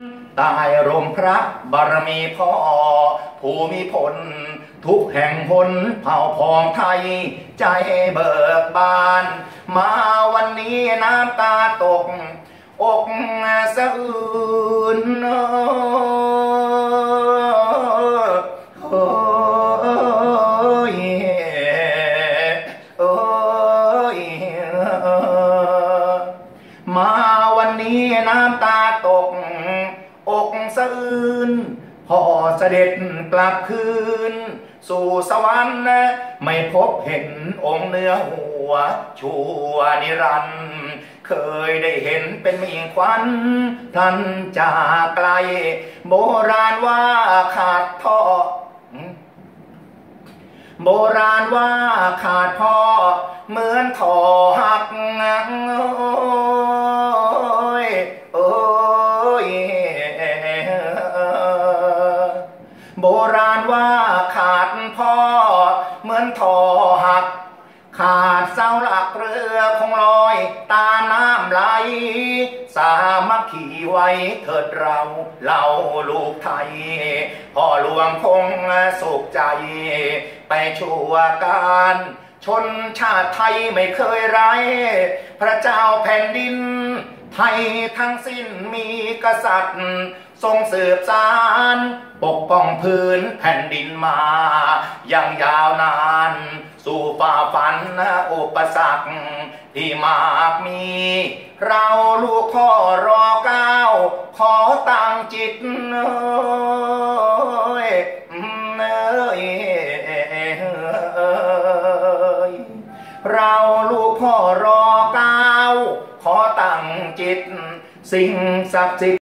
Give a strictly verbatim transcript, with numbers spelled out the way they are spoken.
ใต้ร่มพระบารมีพ่อผู้มีผลทุกแห่งหนเผ่าพองไทยใจเบิกบานมาวันนี้น้ำตาตกอกสะอื้นโอ้ยโอ้ยมาวันนี้น้ำตาตกอกสะอื้นพ่อเสด็จกลับคืนสู่สวรรค์ไม่พบเห็นองค์เนื้อหัวชั่วนิรันดร์เคยได้เห็นเป็นมิ่งควันท่านจากไกลโบราณว่าขาดพ่อโบราณว่าขาดพ่อเหมือนท่อหักโอ้ยโบราณว่าขาดพ่อเหมือนท่อหักขาดเสาหลักเรือคงลอยตามน้ำไหลสามัคคีไว้เถิดเราเล่าลูกไทยพ่อหลวงคงสุขใจไปชั่วการชนชาติไทยไม่เคยไร้พระเจ้าแผ่นดินไทยทั้งสิ้นมีกษัตริย์ทรงสืบสานปกป้องพื้นแผ่นดินมาอย่างยาวนานสู่ฝ่าฟันอุปสรรคที่มากมีเราลูกพ่อรอเก้าขอตั้งจิตเอ้ยเอ้ยเราลูกพ่อรอเก้าขอตั้งจิตสิ่งศักดิ์สิทธิ์